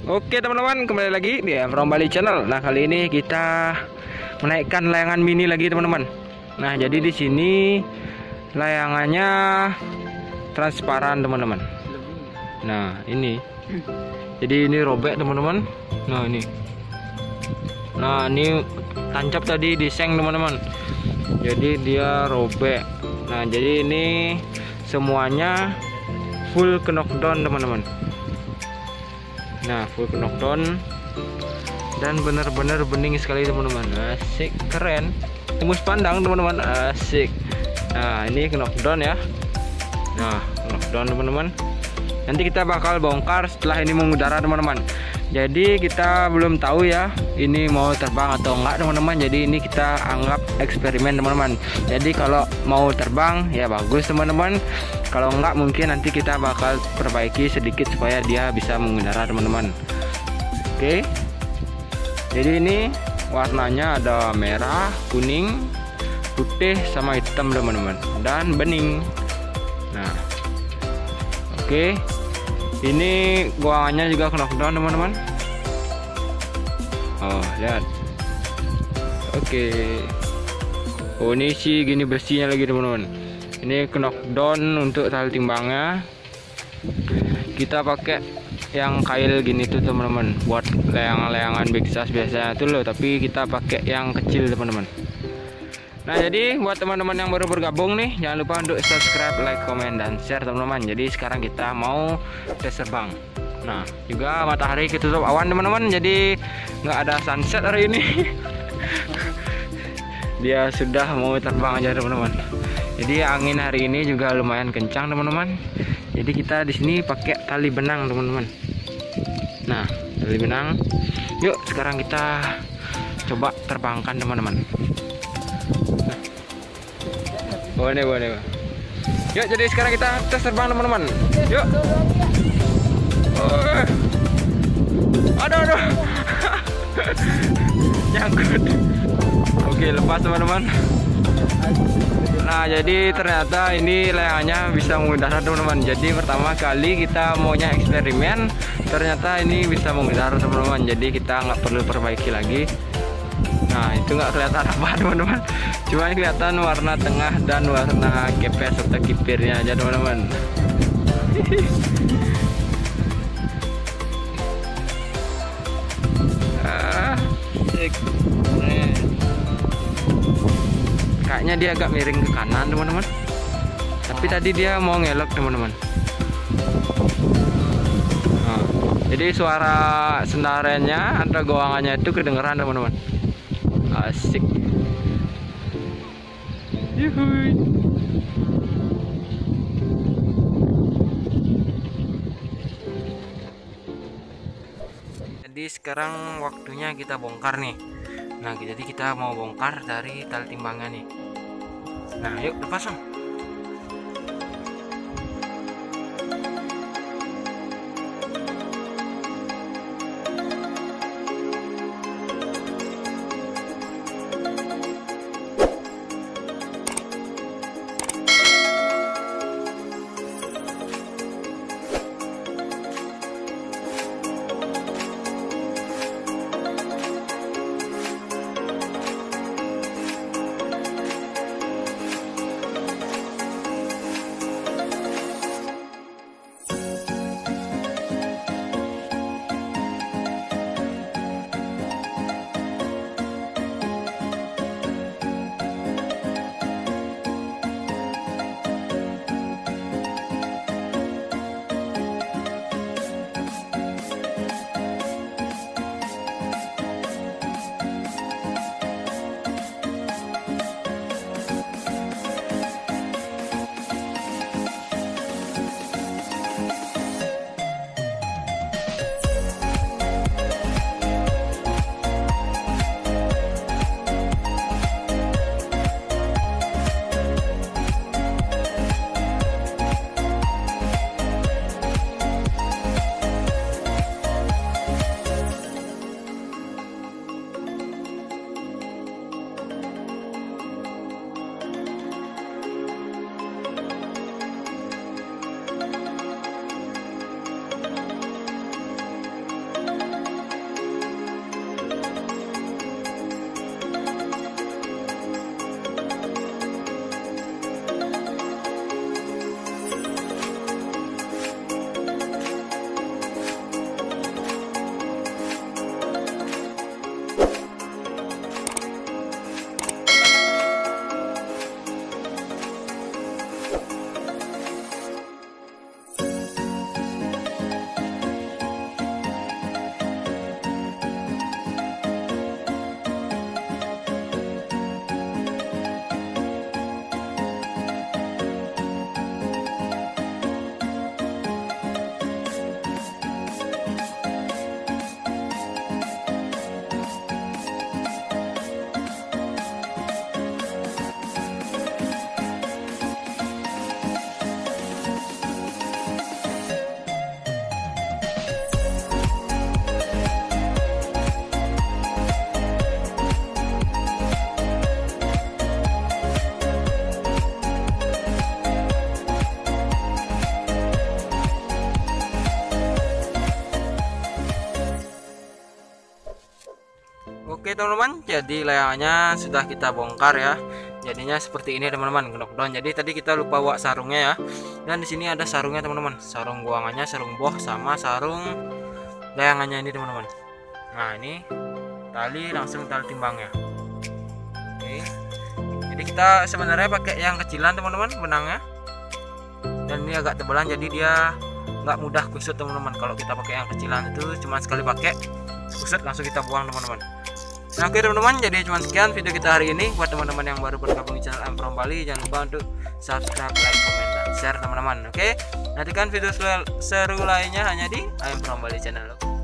Oke teman-teman, kembali lagi di From Bali Channel. Nah, kali ini kita menaikkan layangan mini lagi teman-teman. Nah, jadi di sini layangannya transparan teman-teman. Nah, ini. Jadi ini robek teman-teman. Nah, ini. Nah, ini tancap tadi di seng teman-teman. Jadi dia robek. Nah, jadi ini semuanya full knockdown teman-teman. Nah, full knockdown dan benar-benar bening sekali teman-teman. Asik, keren, tembus pandang teman-teman, asik. Nah, ini knockdown ya. Nah, knockdown teman-teman. Nanti kita bakal bongkar setelah ini mengudara teman-teman. Jadi kita belum tahu ya ini mau terbang atau enggak teman-teman. Jadi ini kita anggap eksperimen teman-teman. Jadi kalau mau terbang ya bagus teman-teman. Kalau enggak mungkin nanti kita bakal perbaiki sedikit supaya dia bisa mengudara teman-teman. Oke. Jadi ini warnanya ada merah, kuning, putih sama hitam teman-teman, dan bening. Nah, oke. Ini goangannya juga knockdown teman-teman. Oh, lihat. Oke. Oh, ini sih gini bersihnya lagi teman-teman. Ini knockdown untuk tali timbangnya. Kita pakai yang kail gini tuh teman-teman, buat layangan-layangan Bexas biasanya tuh loh, tapi kita pakai yang kecil teman-teman. Nah, jadi buat teman-teman yang baru bergabung nih, jangan lupa untuk subscribe, like, komen, dan share teman-teman. Jadi sekarang kita mau tes terbang. Nah, juga matahari ketutup awan teman-teman, jadi nggak ada sunset hari ini. Dia sudah mau terbang aja teman-teman. Jadi angin hari ini juga lumayan kencang teman-teman. Jadi kita di sini pakai tali benang teman-teman. Nah, tali benang. Yuk sekarang kita coba terbangkan teman-teman. Boleh. Yuk, jadi sekarang kita tes terbang teman-teman. Yuk. Aduh. Nyangkut. Oke, lepas teman-teman. Nah, jadi ternyata ini layangannya bisa mengudara teman-teman. Jadi pertama kali kita maunya eksperimen, ternyata ini bisa mengudara teman-teman. Jadi kita nggak perlu perbaiki lagi. Nah, itu nggak kelihatan apa teman-teman, cuma kelihatan warna tengah dan warna kepes serta kipirnya aja teman-teman. Kayaknya dia agak miring ke kanan teman-teman, tapi tadi dia mau ngelok teman-teman. Nah, jadi suara sendarannya atau goangannya itu kedengeran teman-teman. Asik. Yuhui. Jadi sekarang waktunya kita bongkar nih. Nah, jadi kita mau bongkar dari tali timbangnya nih. Nah, yuk lepas dong. Oke teman-teman, jadi layangannya sudah kita bongkar ya. Jadinya seperti ini teman-teman, kedok-kedok. Jadi tadi kita lupa bawa sarungnya ya. Dan di sini ada sarungnya teman-teman, sarung buangannya, sarung boh sama sarung layangannya ini teman-teman. Nah ini tali, langsung tali timbangnya. Oke. Jadi kita sebenarnya pakai yang kecilan teman-teman benangnya. Dan ini agak tebalan, jadi dia nggak mudah kusut teman-teman. Kalau kita pakai yang kecilan itu cuma sekali pakai kusut langsung kita buang teman-teman. Nah oke teman-teman, jadi cuma sekian video kita hari ini. Buat teman-teman yang baru bergabung di channel I'm From Bali, jangan lupa untuk subscribe, like, comment, dan share teman-teman. Oke, nantikan video seru lainnya hanya di I'm From Bali channel.